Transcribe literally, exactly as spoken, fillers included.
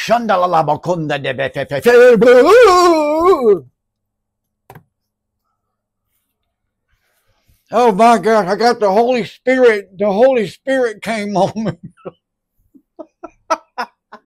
Oh my God, I got the Holy Spirit. The Holy Spirit came on me.